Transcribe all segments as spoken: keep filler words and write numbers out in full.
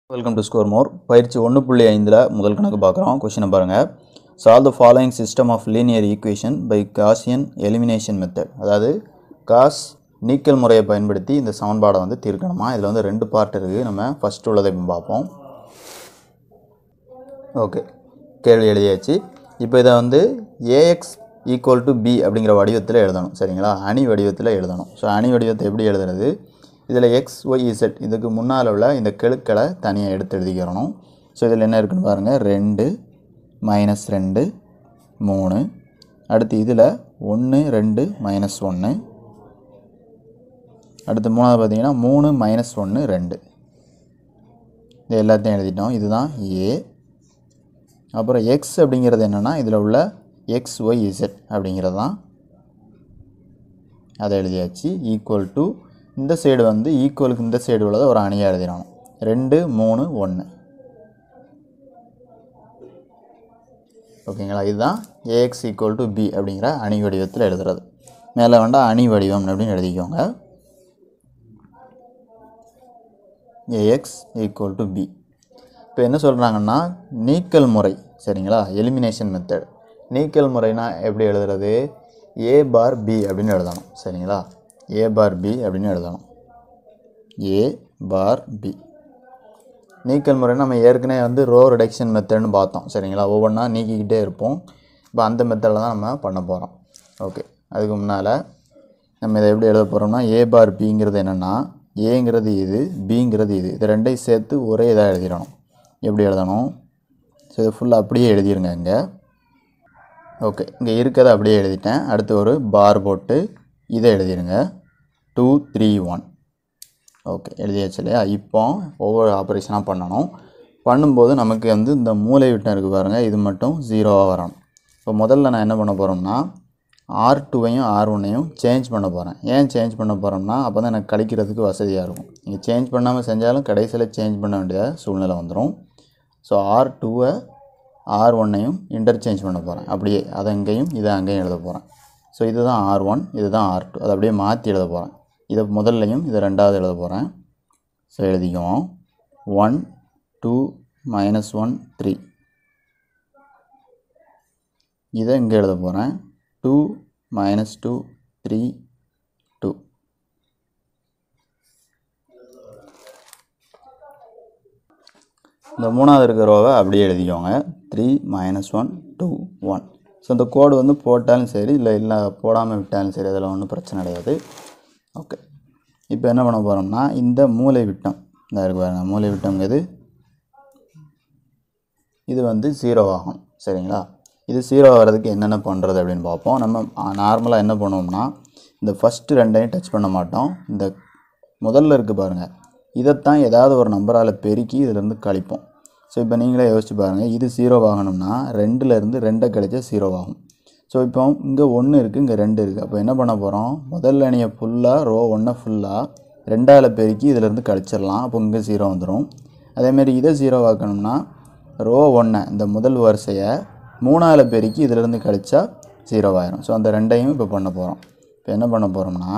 Welcome to Scoremore. பயிற்சி ஒன்று புள்ளி ஐந்து ல முதல் கணக்கு பார்க்குறோம். கொஸ்டினை பாருங்கள். Solve the following system of linear equation by Gaussian elimination method. அதாவது காஸ் நீக்கல் முறையை பயன்படுத்தி இந்த சமன்பாடை வந்து தீர்க்கணுமா. இதில் வந்து ரெண்டு பார்ட் இருக்குது. நம்ம ஃபஸ்ட் உள்ளதை பார்ப்போம். ஓகே, கேள்வி எழுதியாச்சு. இப்போ இதை வந்து ஏஎக்ஸ் ஈக்குவல் டு பி அப்படிங்கிற வடிவத்தில் எழுதணும். சரிங்களா, அணி வடிவத்தில் எழுதணும். ஸோ அணி வடிவத்தை எப்படி எழுதுறது? இதில் எக்ஸ் ஒய் இசட் இதுக்கு முன்னால் உள்ள இந்த கெழுக்களை தனியாக எடுத்து எழுதிக்கிறணும். ஸோ இதில் என்ன இருக்குன்னு பாருங்கள். ரெண்டு மைனஸ் ரெண்டு மூணு, அடுத்து இதில் ஒன்று ரெண்டு மைனஸ் ஒன்று, அடுத்து மூணாவது பார்த்திங்கன்னா மூணு மைனஸ் ஒன்று ரெண்டு. இது எல்லாத்தையும் எழுதிட்டோம். இதுதான் ஏ. அப்புறம் எக்ஸ் அப்படிங்கிறது என்னென்னா இதில் உள்ள எக்ஸ் ஒய் இசட் அப்படிங்கிறது தான், அதை எழுதியாச்சு. ஈக்குவல் டு இந்த சைடு வந்து ஈக்குவலுக்கு இந்த சைடு உள்ளதை ஒரு அணியாக எழுதிடணும். ரெண்டு மூணு ஒன்று. ஓகேங்களா, இதுதான் ஏஎக்ஸ் ஈக்குவல் டு பி அப்படிங்கிற அணி வடிவத்தில் எழுதுறது. மேலே வேண்டாம் அணி வடிவம் அப்படின்னு எழுதிக்கோங்க. A X equal to B. இப்போ என்ன சொல்கிறாங்கன்னா நீக்கல் முறை. சரிங்களா, எலிமினேஷன் மெத்தட். நீக்கல் முறைனா எப்படி எழுதுறது? ஏ பார் பி அப்படின்னு எழுதணும். சரிங்களா, ஏ பார் பி அப்படின்னு எழுதணும். ஏ பார் பி. நீக்கல் முறை நம்ம ஏற்கனவே வந்து ரோ ரிடக்ஷன் மெத்தட்னு பார்த்தோம். சரிங்களா, ஒவ்வொன்றா நீக்கிக்கிட்டே இருப்போம். இப்போ அந்த மெத்தடில் தான் நம்ம பண்ண போகிறோம். ஓகே, அதுக்கு முன்னால் நம்ம இதை எப்படி எழுத போகிறோம்னா ஏ பார் பிங்கிறது என்னென்னா ஏங்கிறது இது, பிங்கிறது இது, இது ரெண்டையும் சேர்த்து ஒரே இதாக எழுதிடணும். எப்படி எழுதணும்? ஸோ இது ஃபுல்லாக அப்படியே எழுதிருங்க இங்கே. ஓகே, இங்கே இருக்கிறத அப்படியே எழுதிட்டேன். அடுத்து ஒரு பார் போட்டு இதை எழுதிடுங்க. Two three one. ஓகே, எழுதியாச்சு இல்லையா? இப்போ ஒவ்வொரு ஆப்ரேஷனாக பண்ணணும். பண்ணும்போது நமக்கு வந்து இந்த மூலை விட்டம் இருக்குது பாருங்கள், இது மட்டும் ஜீரோவாக வரணும். இப்போ முதல்ல நான் என்ன பண்ண போகிறோம்னா ஆர் டூவையும் ஆர் ஒன்னையும் சேஞ்ச் பண்ண போகிறேன். ஏன் சேஞ்ச் பண்ண போகிறோம்னா அப்போ தான் எனக்கு கழிக்கிறதுக்கு வசதியாக இருக்கும். நீங்கள் சேஞ்ச் பண்ணாமல் செஞ்சாலும் கடைசியில் சேஞ்ச் பண்ண வேண்டிய சூழ்நிலை வந்துடும். ஸோ ஆர் டூவை ஆர் ஒன்னையும் இன்டர்சேஞ்ச் பண்ண போகிறேன். அப்படியே அதை அங்கேயும் இதை அங்கேயும் எழுத போகிறேன். ஸோ இதுதான் ஆர் ஒன், இதுதான் ஆர் டூ. அதை அப்படியே மாற்றி எழுத போகிறேன். இதை முதல்லையும் இதை ரெண்டாவது எழுத போகிறேன். ஸோ எழுதிக்குவோம். One two minus one three. இதை இங்கே எழுத போகிறேன். Two minus two three two. இந்த மூணாவது இருக்கிற ரோவை அப்படியே எழுதிக்கோங்க. Three minus one two one. So இந்த கோடு வந்து போட்டாலும் சரி, இல்லை இல்லை போடாமல் விட்டாலும் சரி, அதில் ஒன்றும் பிரச்சனை கிடையாது. ஓகே, இப்போ என்ன பண்ண போகிறோம்னா இந்த மூலை விட்டம் இந்த இருக்கு பாருங்க, மூலை விட்டம்ங்கிறது இது வந்து ஜீரோ ஆகும். சரிங்களா, இது ஜீரோ ஆகிறதுக்கு என்னென்ன பண்ணுறது அப்படின்னு பார்ப்போம். நம்ம நார்மலாக என்ன பண்ணுவோம்னா இந்த ஃபஸ்ட்டு ரெண்டையும் டச் பண்ண மாட்டோம். இந்த முதல்ல இருக்குது பாருங்கள், இதைத்தான் ஏதாவது ஒரு நம்பரால் பெருக்கி இதிலேருந்து கழிப்போம். ஸோ இப்போ நீங்களே யோசிச்சு பாருங்கள், இது ஜீரோ ஆகணும்னா ரெண்டுலேருந்து ரெண்டை கழிச்சா ஜீரோ ஆகும். ஸோ இப்போ இங்கே ஒன்று இருக்குது, இங்கே ரெண்டு இருக்குது. அப்போ என்ன பண்ண போகிறோம்? முதல் அணியை ஃபுல்லாக ரோ ஒன்றை ஃபுல்லாக ரெண்டாவில் பெருக்கி இதிலேருந்து கழிச்சிடலாம். அப்போ இங்கே ஜீரோ வந்துடும். அதேமாரி இதை ஜீரோ ஆக்கணும்னா ரோ ஒன்றை இந்த முதல் வரிசையை மூணாவில் பெருக்கி இதிலேருந்து கழிச்சா ஜீரோ ஆயிரும். ஸோ அந்த ரெண்டையும் இப்போ பண்ண போகிறோம். இப்போ என்ன பண்ண போகிறோம்னா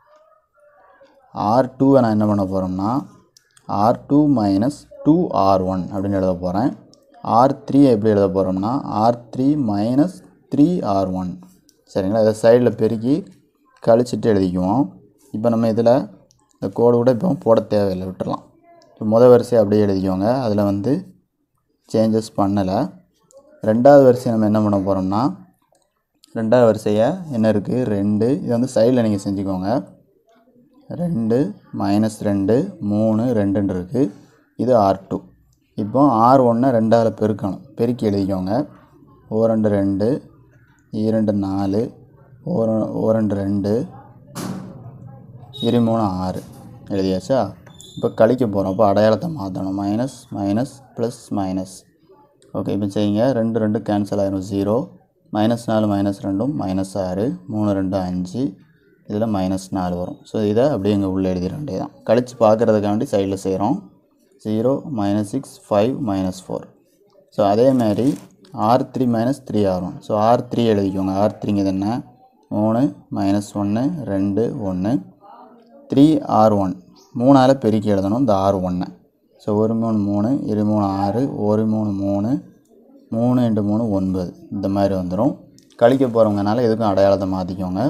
ஆர் டூவை நான் என்ன பண்ண போகிறோம்னா R two minus two R one அப்படின்னு எழுத போகிறேன். ஆர் த்ரீ எப்படி எழுத போகிறோம்னா R three minus three R one. சரிங்களா, இதை சைடில் பெருக்கி கழிச்சிட்டு எழுதிக்குவோம். இப்போ நம்ம இதில் இந்த கோடு கூட இப்போ போட தேவையில்லை, விட்டுடலாம். இப்போ முதல் வரிசை அப்படியே எழுதிக்குவோங்க. அதில் வந்து சேஞ்சஸ் பண்ணலை. ரெண்டாவது வரிசையை நம்ம என்ன பண்ண போகிறோம்னா ரெண்டாவது வரிசையை என்ன இருக்குது ரெண்டு, இது வந்து சைடில் நீங்கள் செஞ்சுக்கோங்க. ரெண்டு மைனஸ் ரெண்டு மூணு ரெண்டுன்னு இருக்குது. இது ஆர் டூ. இப்போ ஆர் ஒன்றை ரெண்டாவில் பெருக்கணும். பெருக்கி எழுதிக்கோங்க. ஓ ரெண்டு ரெண்டு, இரண்டு நாலு, ஓர ஓ ரெண்டு ரெண்டு, இரு மூணு ஆறு. எழுதியாச்சா? இப்போ கழிக்க போகிறோம். அப்போ அடையாளத்தை மாற்றணும். Minus minus plus minus. Okay, இப்போ செய்யுங்க. ரெண்டு ரெண்டு கேன்சல் ஆகிடும், ஜீரோ. மைனஸ் நாலு மைனஸ் ரெண்டும் மைனஸ் ஆறு, மூணு ரெண்டு அஞ்சு, இதில் மைனஸ் நாலு வரும். ஸோ இதை அப்படியே இங்கே உள்ளே எழுதிட வேண்டியதான். கழித்து பார்க்குறதுக்காண்டி சைடில் செய்கிறோம். Zero minus six five minus four. So அதேமாதிரி R three minus three R one. So R three எழுதிக்கோங்க. ஆர் த்ரீங்கிறது என்ன? மூணு மைனஸ் ஒன்று ரெண்டு ஒன்று. த்ரீ ஆர் ஒன் மூணால் பெருக்கி எழுதணும் இந்த ஆர் ஒன்று. ஸோ ஒரு மூணு மூணு இரு மூணு ஆறு ஒரு மூணு மூணு மூணு இன்ட்டு மூணு ஒன்பது இந்த மாதிரி வந்துடும். கழிக்க போகிறவங்கனால எதுக்கும் அடையாளத்தை மாற்றிக்கோங்க.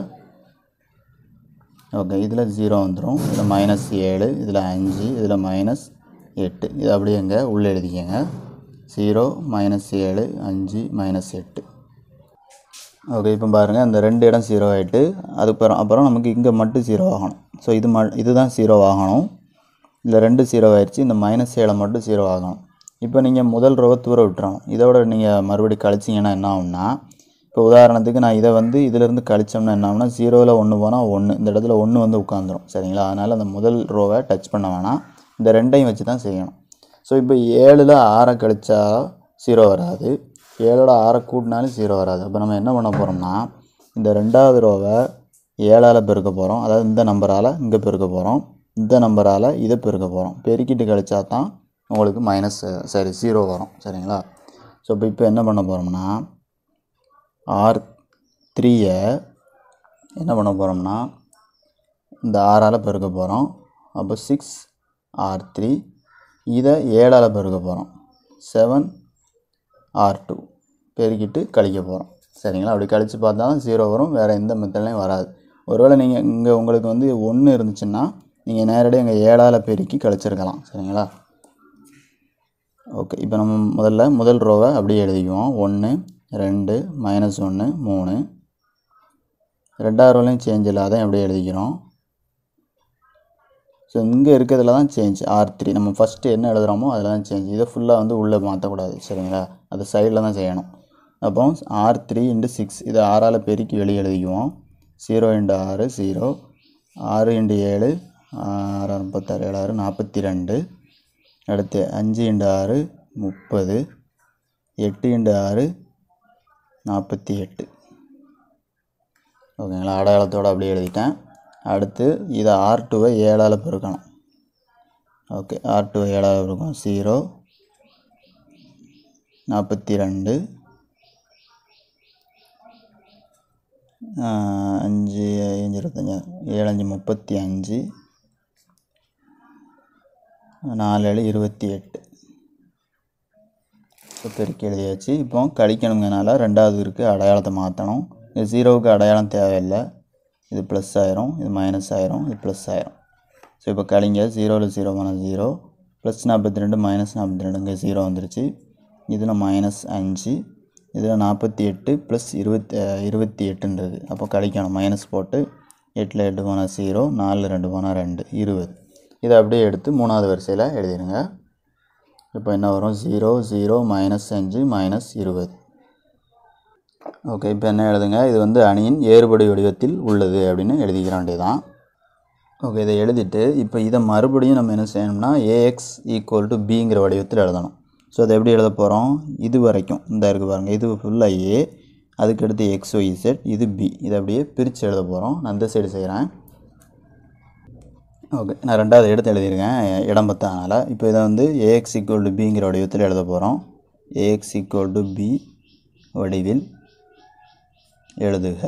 ஓகே, இதில் ஜீரோ வந்துடும். இதில் மைனஸ் ஏழு, இதில் அஞ்சு, இதில் மைனஸ் எட்டு. இது அப்படியே எங்கே உள்ளே எழுதிக்கங்க. ஜீரோ மைனஸ் ஏழு அஞ்சு மைனஸ் எட்டு. ஓகே, இப்போ பாருங்கள் இந்த ரெண்டு இடம் ஜீரோ ஆகிட்டு அதுக்கப்புறம் அப்புறம் நமக்கு இங்கே மட்டும் ஜீரோ ஆகணும். ஸோ இது ம இதுதான் ஜீரோ ஆகணும். இதில் ரெண்டு ஜீரோ ஆகிடுச்சு. இந்த மைனஸ் ஏழை மட்டும் ஜீரோ ஆகணும். இப்போ நீங்கள் முதல் ரோவை தூர விட்டுறணும். இதோட நீங்கள் மறுபடியும் கழிச்சிங்கன்னா என்ன ஆகும்னா, இப்போ உதாரணத்துக்கு நான் இதை வந்து இதிலேருந்து கழிச்சோம்னா என்ன ஆகும்னா ஜீரோவில் ஒன்று போனால் ஒன்று, இந்த இடத்துல ஒன்று வந்து உட்காந்துரும். சரிங்களா? அதனால் அந்த முதல் ரோவை டச் பண்ண வேணாம். இந்த ரெண்டையும் வச்சு தான் செய்யணும். ஸோ இப்போ ஏழில் ஆறை கழிச்சா ஜீரோ வராது, ஏழோட ஆறை கூட்டினாலும் ஜீரோ வராது. அப்போ நம்ம என்ன பண்ண போகிறோம்னா இந்த ரெண்டாவது ரோவை ஏழால் பெருக்க போகிறோம். அதாவது இந்த நம்பரால் இங்கே பெருக்க போகிறோம், இந்த நம்பரால் இதை பெருக்க போகிறோம். பெருக்கிட்டு கழிச்சா தான் உங்களுக்கு மைனஸ் சரி ஜீரோ வரும். சரிங்களா? ஸோ இப்போ இப்போ என்ன பண்ண போகிறோம்னா ஆர் த்ரீயை என்ன பண்ண போகிறோம்னா இந்த ஆறால் பெருக்க போகிறோம். அப்போ சிக்ஸ் ஆர் த்ரீ. இதை ஏழால் பெருக்க போகிறோம், செவன் ஆர் டூ. பெருக்கிட்டு கழிக்க போகிறோம். சரிங்களா? அப்படி கழித்து பார்த்தா தான் ஜீரோ வரும், வேறு எந்த மெத்தட்லையும் வராது. ஒருவேளை நீங்கள் இங்கே உங்களுக்கு வந்து ஒன்று இருந்துச்சுன்னா நீங்கள் நேரடியாக இங்கே ஏழால் பெருக்கி கழிச்சிருக்கலாம். சரிங்களா? ஓகே, இப்போ நம்ம முதல்ல முதல் ரோவை அப்படியே எழுதிக்குவோம். ஒன்று ரெண்டு மைனஸ் ஒன்று மூணு. ரெண்டாவது ரோலையும் சேஞ்ச் இல்லாத அப்படியே எழுதிக்கிறோம். ஸோ இங்கே இருக்கிறதுல தான் சேஞ்ச் ஆர் த்ரீ. நம்ம ஃபஸ்ட்டு என்ன எழுதுகிறோமோ அதில் தான் சேஞ்ச். இதை ஃபுல்லாக வந்து உள்ளே மாற்றக்கூடாது. சரிங்களா? அது சைடில் தான் செய்யணும். அப்போ ஆர் த்ரீ இன்ட்டு சிக்ஸ், இதை ஆறால் பெருக்கி வெளியே எழுதிக்குவோம். ஜீரோ இன்ட்டு ஆறு ஜீரோ, ஆறு இன்ட்டு ஏழு ஆறு முப்பத்தாறு, ஏழு ஆறு நாற்பத்தி ரெண்டு. அடுத்து அஞ்சு இன்ட்டு ஆறு முப்பது, எட்டு இன்ட்டு ஆறு நாற்பத்தி எட்டு. ஓகேங்களா? அடையாளத்தோடு அப்படியே எழுதிட்டேன். அடுத்து இதை ஆர் டூவை ஏழால் பெருக்கணும். ஓகே, ஆர் டூவை ஏழால் பெருக்கணும். ஜீரோ நாற்பத்தி ரெண்டு, அஞ்சு அஞ்சு இருபத்தஞ்சி, ஏழு அஞ்சு முப்பத்தி அஞ்சு, நாலு ஏழு இருபத்தி எட்டு. இப்போ பெருக்கி எழுதியாச்சு. இப்போ கழிக்கணுங்கனால ரெண்டாவது இருக்குது அடையாளத்தை மாற்றணும். இது ஜீரோவுக்கு அடையாளம் தேவையில்லை. இது ப்ளஸ் ஆயிரும், இது மைனஸ் ஆயிரும், இது ப்ளஸ் ஆயிரும். ஸோ இப்போ கழிங்க. ஜீரோவில் ஜீரோ போனால் ஜீரோ, ப்ளஸ் நாற்பத்தி ரெண்டு மைனஸ் நாற்பத்தி ரெண்டு, இங்கே ஜீரோ வந்துருச்சு. இதில் மைனஸ் அஞ்சு, இதில் நாற்பத்தி எட்டு ப்ளஸ் இருபத்தி இருபத்தி எட்டுன்றது. அப்போ கழிக்கணும். மைனஸ் போட்டு எட்டில் எட்டு போனால் ஜீரோ, நாலில் ரெண்டு போனால் ரெண்டு, இருபது. இதை அப்படியே எடுத்து மூணாவது வரிசையில் எழுதிடுங்க. இப்போ என்ன வரும்? ஜீரோ ஜீரோ மைனஸ் அஞ்சு மைனஸ் இருபது. ஓகே, இப்போ என்ன எழுதுங்க? இது வந்து அணியின் ஏறுபடி வடிவத்தில் உள்ளது அப்படின்னு எழுதிக்கிற வேண்டியதான். ஓகே, இதை எழுதிட்டு இப்போ இதை மறுபடியும் நம்ம என்ன செய்யணும்னா ஏஎக்ஸ் ஈக்குவல் டு பிங்கிற வடிவத்தில் எழுதணும். ஸோ அதை எப்படி எழுத போகிறோம்? இது வரைக்கும் இந்த இருக்குது பாருங்கள், இது ஃபுல்லாக ஏ, அதுக்கடுத்து எக்ஸ் ஒய் இசட், இது பி. இதை அப்படியே பிரித்து எழுத போகிறோம். நான் இந்த சைடு செய்கிறேன். ஓகே, நான் ரெண்டாவது எடுத்து எழுதியிருக்கேன் இடம் பத்தாதனால. இப்போ இதை வந்து ஏஎக்ஸ் ஈக்குவல் டு பிங்கிற வடிவத்தில் எழுத போகிறோம். ஏஎக்ஸ் ஈக்குவல் டு பி வடிவில் எழுதுக.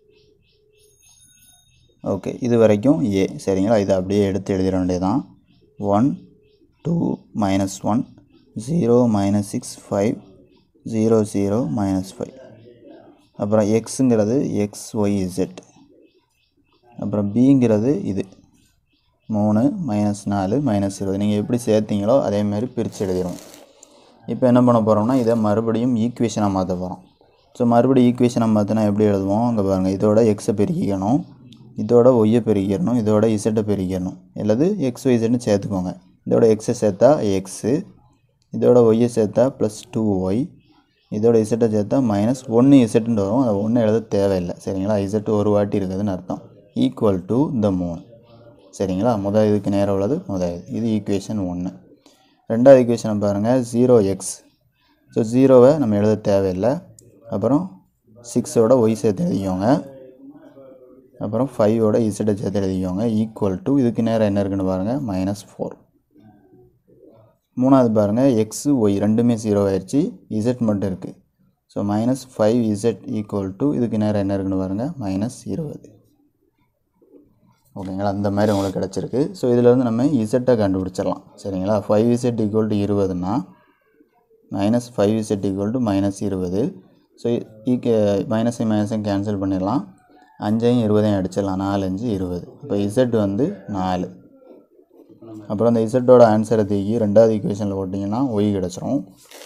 ஓகே, இது வரைக்கும் ஏ. சரிங்களா? இதை அப்படியே எடுத்து எழுதிட வேண்டியதான். One two minus one, zero minus six, five, zero zero minus five. அப்புறம் எக்ஸுங்கிறது எக்ஸ் ஒய் இசட். அப்புறம் பிங்கிறது இது மூணு மைனஸ் நாலு மைனஸ் இருபது. நீங்கள் எப்படி சேர்த்தீங்களோ அதேமாதிரி பிரித்து எழுதிடும். இப்போ என்ன பண்ண போகிறோம்னா இதை மறுபடியும் ஈக்குவேஷனாக மாற்ற போகிறோம். ஸோ மறுபடியும் ஈக்குவேஷனாக மாற்றினா எப்படி எழுதுவோம்? அங்கே பாருங்கள், இதோட எக்ஸை பெருக்கிக்கணும், இதோட ஒய்யை பெருக்கிடணும், இதோட இசட்டை பெருக்கிடணும். அல்லது எக்ஸ் ஒய் இசட்னு சேர்த்துக்கோங்க. இதோட எக்ஸை சேர்த்தா எக்ஸு, இதோட ஒய்யை சேர்த்தா ப்ளஸ் டூ ஒய், இதோட இசட்டை சேர்த்தா மைனஸ் ஒன்று இசட்டுன்னு வரும். அதை ஒன்று எழுத தேவையில்லை. சரிங்களா? இசட்டு ஒரு வாட்டி இருக்குதுன்னு அர்த்தம். ஈக்குவல் டு இந்த மூணு. சரிங்களா? முதல் இதுக்கு நேரம் உள்ளது முதல் இது. இது ஈக்குவேஷன் ஒன்று. ரெண்டாவது ஈக்குவேஷனை பாருங்கள், ஜீரோ எக்ஸ். ஸோ ஜீரோவை நம்ம எழுத தேவையில்லை. அப்புறம் சிக்ஸோட ஒய் சேர்த்து எழுதிக்கோங்க. அப்புறம் ஃபைவோட இசட்டை சேர்த்து எழுதிக்கோங்க. ஈக்குவல் டு இதுக்கு நேரம் என்ன இருக்குன்னு பாருங்கள், மைனஸ் ஃபோர். மூணாவது பாருங்கள், எக்ஸு ஒய் ரெண்டுமே ஜீரோ ஆயிடுச்சு, இசட் மட்டும் இருக்குது. So minus five Z equal to இதுக்கு நேரம் என்ன இருக்குன்னு பாருங்கள், மைனஸ் இருபது. ஓகேங்களா, அந்த மாதிரி உங்களுக்கு கிடச்சிருக்கு. ஸோ இதில் வந்து நம்ம இசட்டை கண்டுபிடிச்சிடலாம். சரிங்களா, ஃபைவ் இசட் ஈக்குவல் டு இருபதுன்னா minus five Z equal to minus இருபது. ஸோ ஈக்கு மைனஸை மைனஸையும் கேன்சல் பண்ணிடலாம், அஞ்சையும் இருபதையும் அடிச்சிடலாம், நாலு அஞ்சு இருபது. இப்போ இசட் வந்து நாலு. அப்புறம் அந்த இசட்டோட ஆன்சரை தூக்கி ரெண்டாவது ஈக்குவேஷனில் போட்டிங்கன்னா ஒய் கிடச்சிரும்.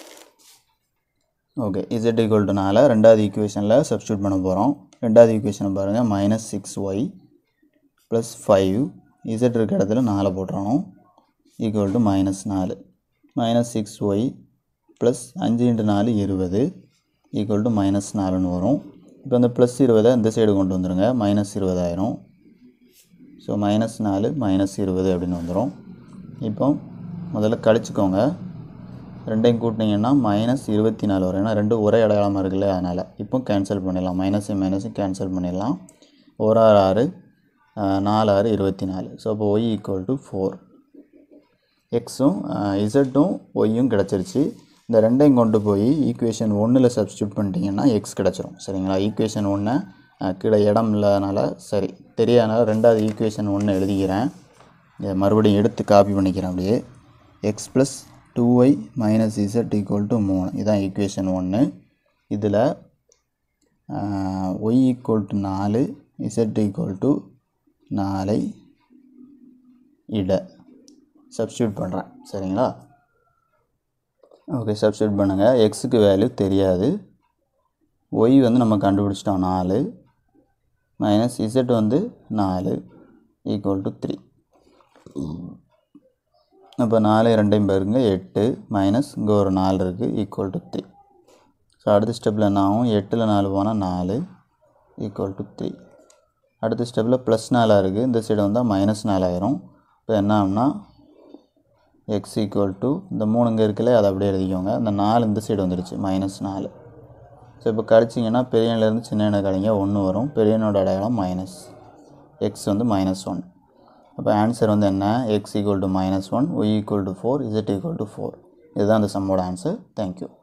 ஓகே, இசட் ஈக்குவல் டு நாலு ரெண்டாவது ஈக்குவேஷனில் சப்ஸ்டியூட் பண்ண போகிறோம். ரெண்டாவது ஈக்குவேஷனை பாருங்கள், minus six Y plus five, Z இருக்க இடத்துல நாலு போட்டுறணும், ஈக்குவல் டு மைனஸ் நாலு. மைனஸ் சிக்ஸ் ஒய் ப்ளஸ் அஞ்சு இன்ட்டு நாலு இருபது, ஈக்குவல் டு மைனஸ் நாலுன்னு வரும். இப்போ அந்த ப்ளஸ் இருபதை இந்த சைடு கொண்டு வந்துடுங்க, மைனஸ் இருபதாயிரம். ஸோ மைனஸ் நாலு மைனஸ் இருபது அப்படின்னு வந்துடும். இப்போ முதல்ல கழிச்சுக்கோங்க, ரெண்டையும் கூட்டினீங்கன்னா மைனஸ் இருபத்தி நாலு வரும். ஏன்னா ரெண்டு ஒரே அடையாளமாக இருக்குல்ல, அதனால் இப்போ கேன்சல் பண்ணிடலாம், மைனஸையும் மைனஸையும் கேன்சல் பண்ணிடலாம். ஒரு ஆறு ஆறு, நாலு ஆறு இருபத்தி நாலு. ஸோ அப்போ ஒய் ஈக்குவல் டு ஃபோர். எக்ஸும் இசட்டும் ஒய்யும் கிடச்சிருச்சு. இந்த ரெண்டையும் கொண்டு போய் ஈக்குவேஷன் ஒன்றில் சப்ஸ்டியூட் பண்ணிட்டீங்கன்னா எக்ஸ் கிடச்சிரும். சரிங்களா, ஈக்குவேஷன் ஒன்று கீழே இடம் இல்லாதனால சரி தெரியாதனால ரெண்டாவது ஈக்குவேஷன் ஒன்று எழுதிக்கிறேன். இதை மறுபடியும் எடுத்து காப்பி பண்ணிக்கிறேன். அப்படியே X plus two Y minus Z equal to மூணு, இதுதான் ஈக்குவேஷன் ஒன்று. இதில் ஒய் ஈக்குவல் டு நாலு, இசட் ஈக்குவல் டு நாலை இட சப்ஸ்டியூட் பண்ணுறேன். சரிங்களா, ஓகே சப்ஸ்டியூட் பண்ணுங்கள். எக்ஸுக்கு வேல்யூ தெரியாது, ஒய் வந்து நம்ம கண்டுபிடிச்சிட்டோம் நாலு, மைனஸ் இசட் வந்து நாலு, ஈக்குவல் டு த்ரீ. அப்போ நாலு ரெண்டையும் பாருங்க எட்டு, மைனஸ் இங்கே ஒரு நாலு இருக்குது, ஈக்குவல் டு த்ரீ. ஸோ அடுத்த ஸ்டெப்பில் என்ன ஆகும், எட்டில் நாலு போனால் நாலு, ஈக்குவல் டு த்ரீ. அடுத்த ஸ்டெப்பில் ப்ளஸ் நாலாக இருக்குது, இந்த சைடு வந்தால் மைனஸ் நாலாயிரம். இப்போ என்ன ஆகும்னா எக்ஸ் ஈக்குவல் டு இந்த மூணு இங்கே இருக்குல்ல, அதை அப்படியே எழுதிக்கோங்க. இந்த நாலு இந்த சைடு வந்துடுச்சு, மைனஸ் நாலு. ஸோ இப்போ கழிச்சிங்கன்னா பெரியனிலேருந்து சின்ன எண்ணெய் கழிங்க ஒன்று வரும், பெரியனோட அடையாளம் மைனஸ், எக்ஸ் வந்து மைனஸ் ஒன். அப்போ ஆன்சர் வந்து என்ன, X equal to minus one, Y equal to four, Z equal to four. இதுதான் அந்த சம்மோட ஆன்சர். தேங்க்யூ.